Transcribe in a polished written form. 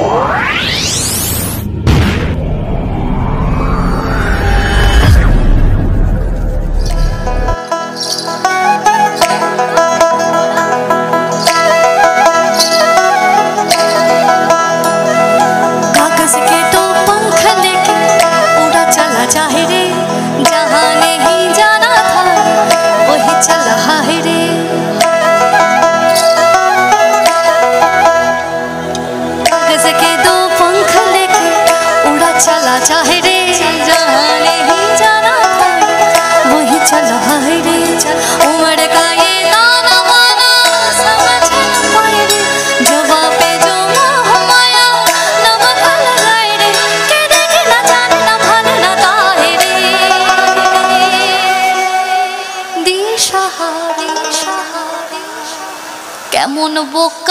चाहे रे जहाँ नहीं जाना था वही चला है रे। उमड़ का ये दाना वाना समझ न पाए रे, जवाब पे जो मोह माया नमक लगाए रे, के देखे न जाने न भाले न ताहे रे। दिशा केमन बोक